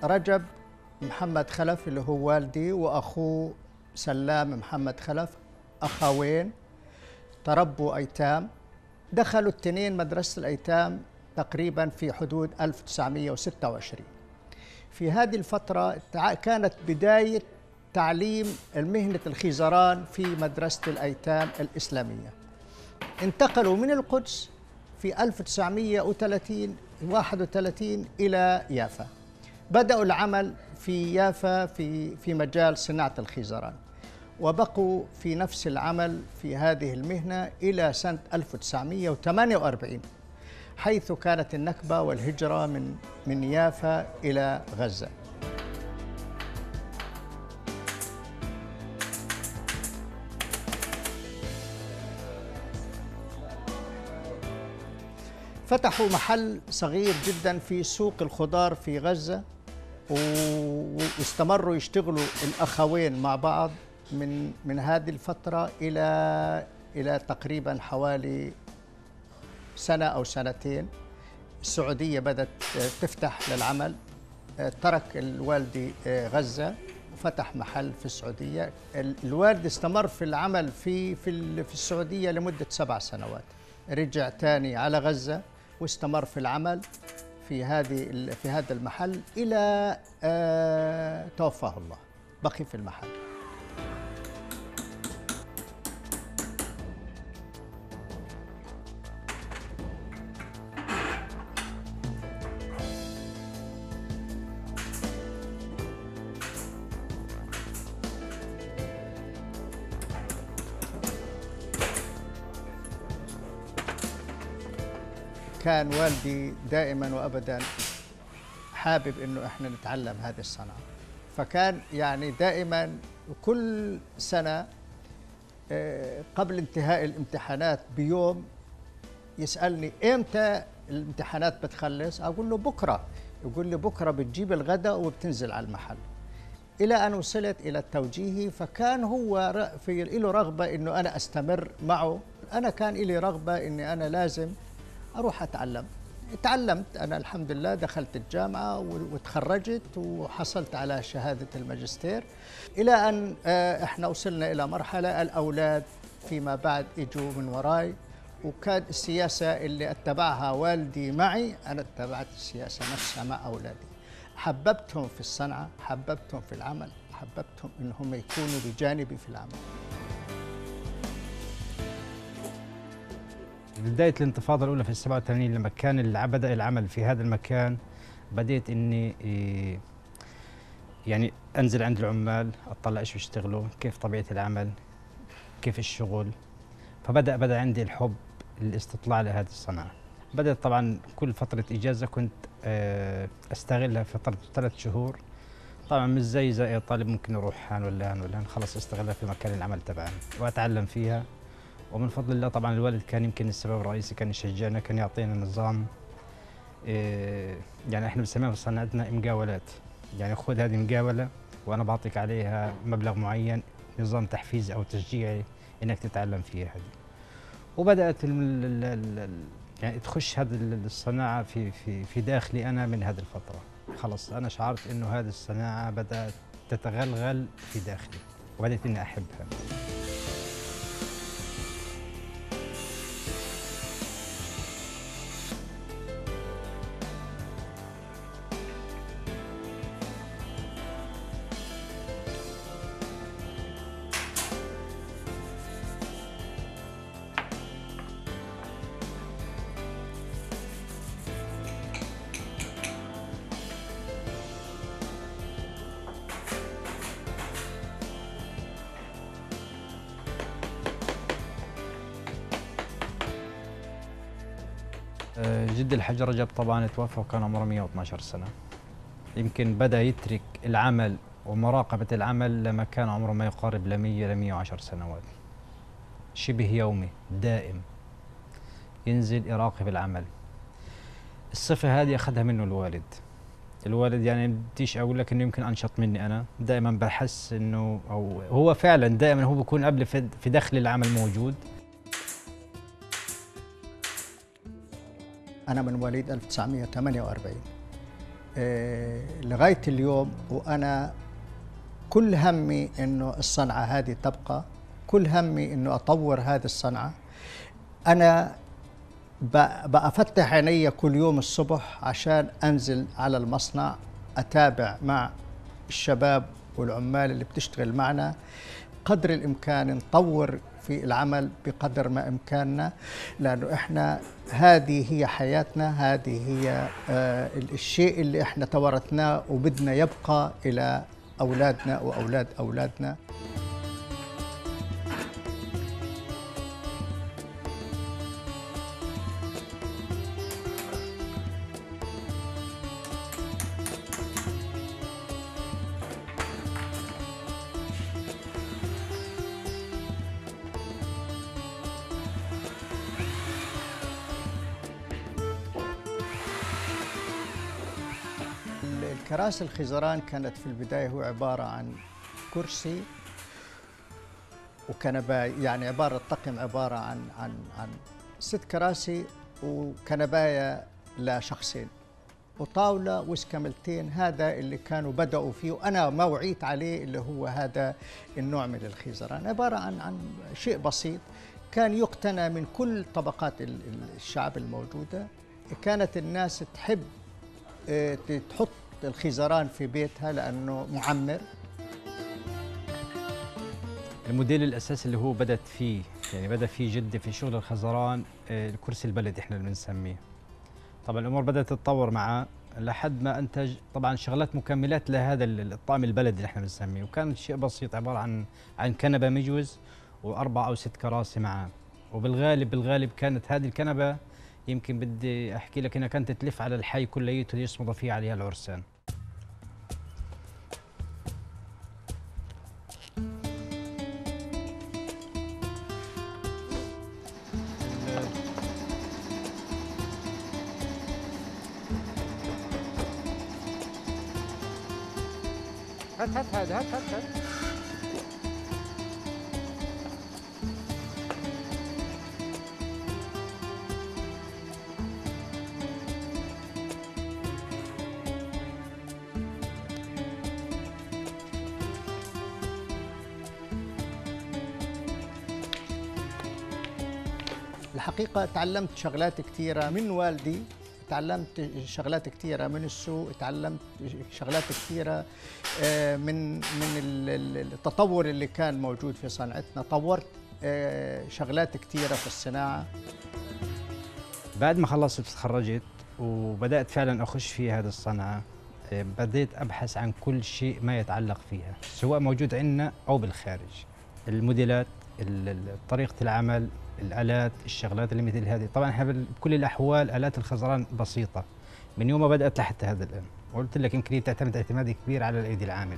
رجب محمد خلف اللي هو والدي وأخوه سلام محمد خلف، أخوين تربوا أيتام. دخلوا التنين مدرسة الأيتام تقريبا في حدود 1926. في هذه الفترة كانت بداية تعليم مهنة الخيزران في مدرسة الأيتام الإسلامية. انتقلوا من القدس في 1931 إلى يافا. بدأوا العمل في يافا في مجال صناعة الخيزران، وبقوا في نفس العمل في هذه المهنة إلى سنة 1948، حيث كانت النكبة والهجرة من يافا إلى غزة. فتحوا محل صغير جدا في سوق الخضار في غزة، واستمروا يشتغلوا الأخوين مع بعض من هذه الفترة إلى تقريبا حوالي سنة أو سنتين. السعودية بدأت تفتح للعمل، ترك الوالدي غزة وفتح محل في السعودية. الوالد استمر في العمل في السعودية لمدة 7 سنوات، رجع تاني على غزة واستمر في العمل في هذا المحل إلى توفاه الله، بقي في المحل. كان والدي دائما وابدا حابب انه احنا نتعلم هذه الصنعه، فكان يعني دائما كل سنه قبل انتهاء الامتحانات بيوم يسالني امتى الامتحانات بتخلص؟ اقول له بكره. يقول لي بكره بتجيب الغداء وبتنزل على المحل. الى ان وصلت الى التوجيهي، فكان هو له رغبه انه انا استمر معه. انا كان لي رغبه اني انا لازم أروح أتعلم. تعلمت أنا الحمد لله، دخلت الجامعة وتخرجت وحصلت على شهادة الماجستير، إلى أن إحنا وصلنا إلى مرحلة الأولاد فيما بعد إجوا من وراي، وكان السياسة اللي اتبعها والدي معي أنا اتبعت السياسة نفسها مع أولادي. حببتهم في الصنعة، حببتهم في العمل، حببتهم إنهم يكونوا بجانبي في العمل. بداية الانتفاضة الأولى في 87 لما كان بدأ العمل في هذا المكان، بديت إني يعني أنزل عند العمال أطلع إيش بيشتغلوا، كيف طبيعة العمل، كيف الشغل. فبدأ عندي الحب الاستطلاع لهذه الصناعة. بدأت طبعا كل فترة إجازة كنت أستغلها في فترة 3 شهور. طبعا مش زي أي طالب ممكن يروح هان ولا هان ولا هان، خلص أستغلها في مكان العمل تبعنا وأتعلم فيها. ومن فضل الله طبعا الوالد كان يمكن السبب الرئيسي، كان يشجعنا، كان يعطينا نظام. يعني احنا بنسميها في صناعتنا مقاولات، يعني خذ هذه مقاولة وانا بعطيك عليها مبلغ معين، نظام تحفيزي او تشجيعي انك تتعلم فيها هذه. وبدات يعني تخش هذه الصناعه في داخلي انا من هذه الفتره. خلص انا شعرت انه هذه الصناعه بدات تتغلغل في داخلي وبدات اني احبها. جدي الحاج رجب طبعا توفى وكان عمره 112 سنة. يمكن بدأ يترك العمل ومراقبة العمل لما كان عمره ما يقارب ل 100 ل 110 سنوات. شبه يومي دائم ينزل يراقب العمل. الصفة هذه أخذها منه الوالد. الوالد يعني بديش أقول لك إنه يمكن أنشط مني أنا، دائما بحس إنه أو هو فعلا دائما هو بيكون قبل في داخل العمل موجود. أنا من مواليد 1948، لغاية اليوم وأنا كل همي إنه الصنعة هذه تبقى، كل همي إنه أطور هذه الصنعة. أنا بفتح عيني كل يوم الصبح عشان أنزل على المصنع أتابع مع الشباب والعمال اللي بتشتغل معنا قدر الإمكان نطور في العمل بقدر ما إمكاننا، لأنه إحنا هذه هي حياتنا، هذه هي الشيء اللي إحنا توارثناه وبدنا يبقى إلى أولادنا وأولاد أولادنا. الكراسي الخزران كانت في البداية هو عبارة عن كرسي وكنباية، يعني عبارة الطقم عبارة عن 6 كراسي وكنباية لشخصين وطاولة وسكملتين. هذا اللي كانوا بدأوا فيه وأنا ما وعيت عليه، اللي هو هذا النوع من الخزران، عبارة عن شيء بسيط كان يقتنى من كل طبقات الشعب الموجودة. كانت الناس تحب تحط الخزران في بيتها لأنه معمر. الموديل الأساسي اللي هو بدأت فيه، يعني بدأ فيه جدي في شغل الخزران، الكرسي البلدي احنا اللي بنسميه. طبعا الأمور بدأت تتطور معه لحد ما أنتج طبعا شغلات مكملات لهذا الطعم البلدي اللي احنا بنسميه، وكان شيء بسيط عبارة عن كنبة مجوز و4 أو 6 كراسي معه. وبالغالب كانت هذه الكنبة، يمكن بدي أحكي لك إنها كانت تلف على الحي كليته يصمد فيه عليها العرسان. هات هذا هات. الحقيقة تعلمت شغلات كثيرة من والدي، تعلمت شغلات كثيرة من السوق، تعلمت شغلات كثيرة من التطور اللي كان موجود في صنعتنا. طورت شغلات كثيرة في الصناعة. بعد ما خلصت تخرجت وبدأت فعلا أخش في هذه الصنعة، بديت أبحث عن كل شيء ما يتعلق فيها، سواء موجود عندنا أو بالخارج. الموديلات، طريقة العمل، الآلات، الشغلات اللي مثل هذه. طبعا احنا بكل الأحوال آلات الخزران بسيطة من يوم ما بدأت لحتى هذا الآن، وقلت لك يمكن هي تعتمد اعتماد كبير على الأيدي العاملة.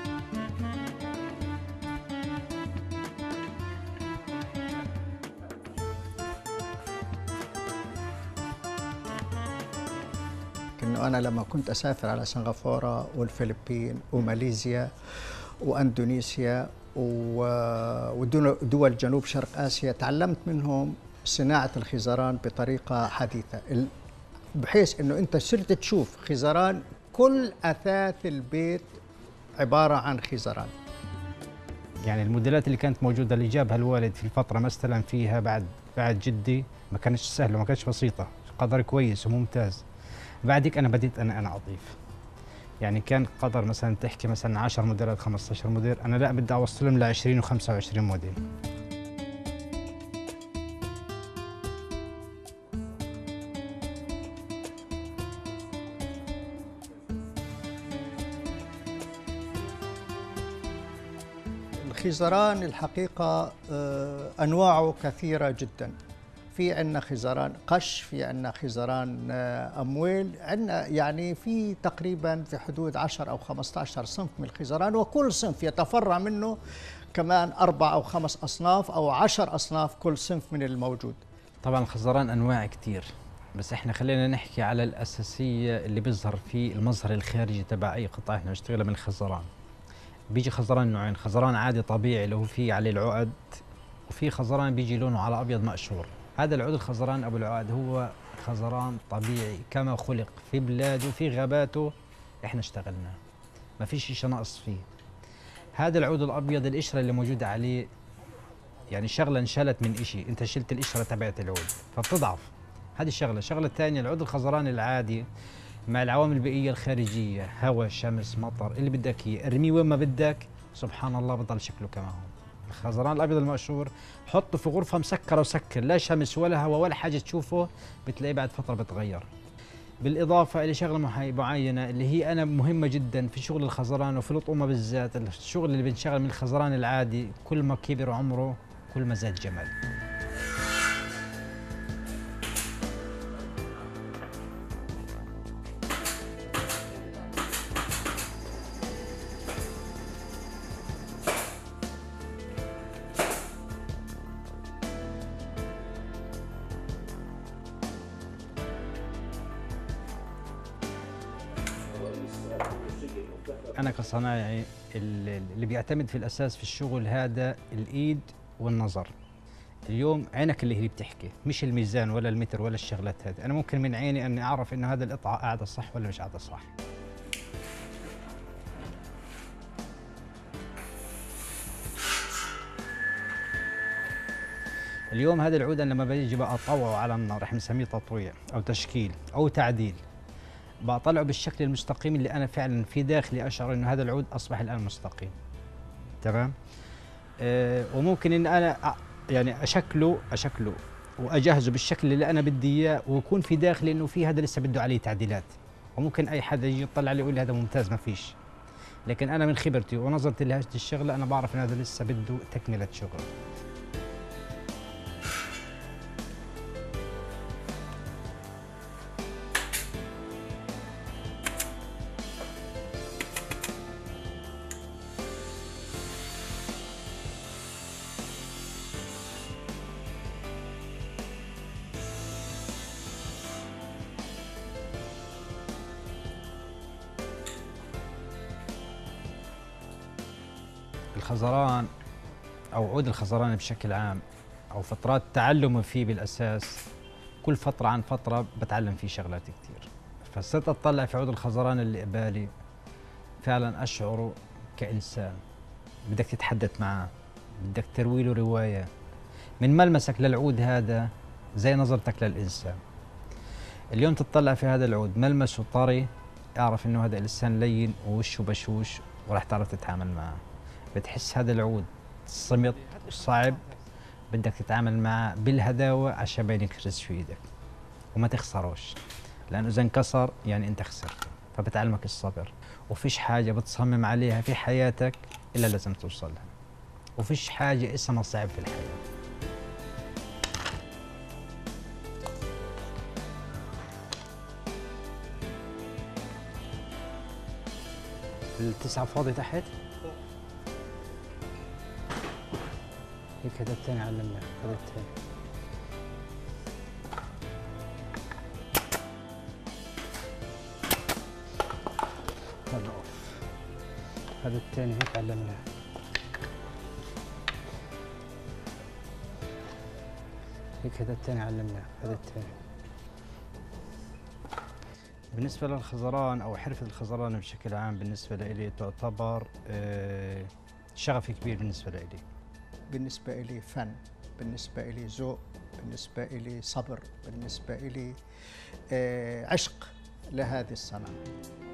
إنه أنا لما كنت أسافر على سنغافورة والفلبين وماليزيا وأندونيسيا ودول جنوب شرق آسيا، تعلمت منهم صناعة الخزران بطريقة حديثة، بحيث إنه أنت صرت تشوف خزران، كل أثاث البيت عبارة عن خزران. يعني الموديلات اللي كانت موجودة اللي جابها الوالد في الفترة ما استلم فيها بعد جدي ما كانتش سهلة وما كانتش بسيطة، قدر كويس وممتاز. بعدك أنا بديت أنا أضيف، يعني كان قدر مثلا تحكي مثلا 10 موديلات 15 موديل، أنا لا بدي أوصلهم ل 20 و25 موديل. الخزران الحقيقة أنواعه كثيرة جدا. في عندنا خزران قش، في عندنا خزران أمويل، عندنا يعني في تقريبا في حدود 10 أو 15 صنف من الخزران، وكل صنف يتفرع منه كمان 4 أو 5 أصناف أو 10 أصناف كل صنف من الموجود. طبعا الخزران أنواع كتير، بس احنا خلينا نحكي على الأساسية اللي بيظهر في المظهر الخارجي تبع أي قطعة احنا بنشتغلها من الخزران. بيجي خزران نوعين، خزران عادي طبيعي اللي هو فيه عليه العقد، وفي خزران بيجي لونه على أبيض مقشور. هذا العود الخزران أبو العواد هو خزران طبيعي كما خلق في بلاده في غاباته، إحنا اشتغلناه، ما فيش شيء ناقص فيه. هذا العود الأبيض القشرة اللي موجودة عليه يعني شغلة انشلت من إشي، أنت شلت القشرة تبعت العود فبتضعف. هذه الشغلة الثانية العود الخزران العادي مع العوامل البيئية الخارجية، هواء، شمس، مطر، اللي بدك إياه ارميه وين ما بدك، سبحان الله بضل شكله كما هو. الخزران الأبيض المقشور حطه في غرفة مسكرة وسكر، لا شمس ولا هواء ولا حاجة تشوفه، بتلاقيه بعد فترة بتغير. بالإضافة إلى شغلة معينة اللي هي أنا مهمة جدا في شغل الخزران وفي الأطعمة بالذات، الشغل اللي بنشغل من الخزران العادي كل ما كبر عمره كل ما زاد جمال. أنا كصنايعي اللي بيعتمد في الأساس في الشغل هذا الإيد والنظر. اليوم عينك اللي هي بتحكي، مش الميزان ولا المتر ولا الشغلات هذه. أنا ممكن من عيني أني أعرف إنه هذا القطعة قاعدة صح ولا مش قاعدة صح. اليوم هذا العود أنا لما بيجي بقى أطوعه على النار، رح نسميه تطويع أو تشكيل أو تعديل، بطلعه بالشكل المستقيم اللي انا فعلا في داخلي اشعر انه هذا العود اصبح الان مستقيم. تمام. وممكن ان انا يعني اشكله واجهزه بالشكل اللي انا بدي اياه، ويكون في داخلي انه في هذا لسه بده عليه تعديلات، وممكن اي حدا يجي يطلع عليه يقول لي هذا ممتاز ما فيش. لكن انا من خبرتي ونظرتي لهذه الشغله انا بعرف ان هذا لسه بده تكمله شغل. الخزران أو عود الخزران بشكل عام أو فترات تعلمي فيه بالأساس، كل فترة عن فترة بتعلم فيه شغلات كتير. فصرت أطلع في عود الخزران اللي قبالي فعلا أشعره كإنسان بدك تتحدث معه، بدك تروي له رواية. من ملمسك للعود هذا زي نظرتك للإنسان. اليوم تطلع في هذا العود ملمسه طري، اعرف إنه هذا إنسان لين ووشه بشوش وراح تعرف تتعامل معه. بتحس هذا العود صمت وصعب، بدك تتعامل معه بالهداوة عشان ما ينكسرش في ايدك وما تخسروش، لأنه إذا انكسر يعني أنت خسرت. فبتعلمك الصبر، وفيش حاجة بتصمم عليها في حياتك إلا لازم توصلها، وفيش حاجة اسمها صعب في الحياة. التسعة فاضي تحت؟ هيك هذا الثاني علمنا، هذا الثاني. هذا اوف. هذا الثاني هيك علمناه. هيك هذا الثاني علمناه، هذا الثاني. بالنسبة للخزران أو حرفة الخزران بشكل عام بالنسبة لي تعتبر شغف كبير بالنسبة لي. بالنسبة إلي فن، بالنسبة إلي ذوق، بالنسبة إلي صبر، بالنسبة إلي عشق لهذه الصنعة.